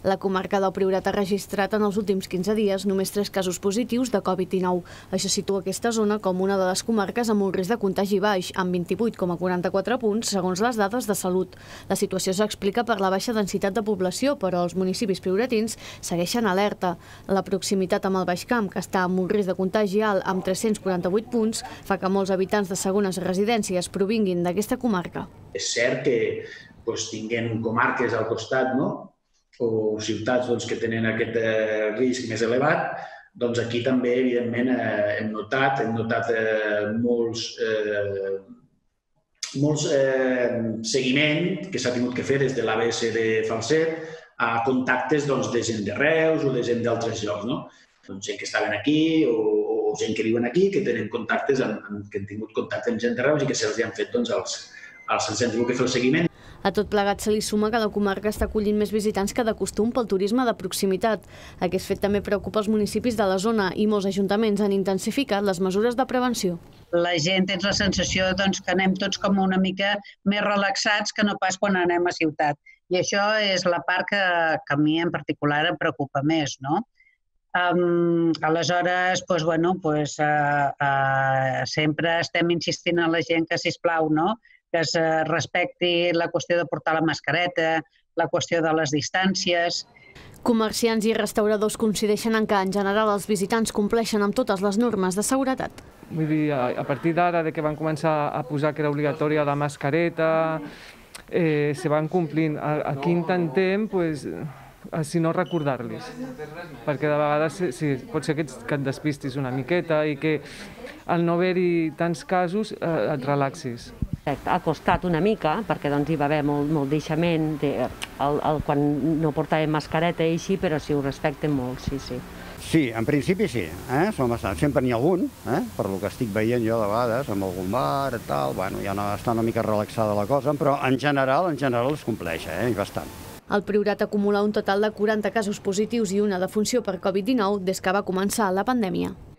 La comarca del Priorat ha registrat en els últims 15 dies només 3 casos positius de Covid-19. Això situa aquesta zona com una de les comarques amb un risc de contagi baix, amb 28,44 punts, segons les dades de salut. La situació s'explica per la baixa densitat de població, però els municipis prioratins segueixen alerta. La proximitat amb el Baix Camp, que està amb un risc de contagi alt amb 348 punts, fa que molts habitants de segones residències provinguin d'aquesta comarca. És cert que tinguem comarques al costat, o ciutats que tenen aquest risc més elevat, doncs aquí també, evidentment, hem notat molts seguiment que s'ha tingut que fer des de l'ABS de Falset a contactes de gent de Reus o de gent d'altres llocs. Gent que estaven aquí o gent que viuen aquí, que tenen contactes, que han tingut contacte amb gent de Reus i que se'ls han fet se'ls han tingut que fer el seguiment. A tot plegat se li suma que la comarca està acollint més visitants que de costum pel turisme de proximitat. Aquest fet també preocupa els municipis de la zona i molts ajuntaments han intensificat les mesures de prevenció. La gent té la sensació que anem tots com una mica més relaxats que no pas quan anem a ciutat. I això és la part que a mi en particular em preocupa més. Aleshores, sempre estem insistint a la gent que, sisplau, que es respecti la qüestió de portar la mascareta, la qüestió de les distàncies. Comerciants i restauradors coincideixen en que, en general, els visitants compleixen amb totes les normes de seguretat. Vull dir, a partir d'ara, que van començar a posar que era obligatòria la mascareta, se van complint. Aquí intentem, si no recordar-los, perquè de vegades pot ser que et despistis una miqueta i que al no haver-hi tants casos et relaxis. Ha costat una mica, perquè hi va haver molt deixament quan no portàvem mascareta i així, però sí, ho respecten molt, sí. Sí, en principi sí. Sempre n'hi ha algun, per lo que estic veient jo de vegades, amb algun bar i tal, ja està una mica relaxada la cosa, però en general es compleix, i bastant. El Priorat acumula un total de 40 casos positius i una defunció per Covid-19 des que va començar la pandèmia.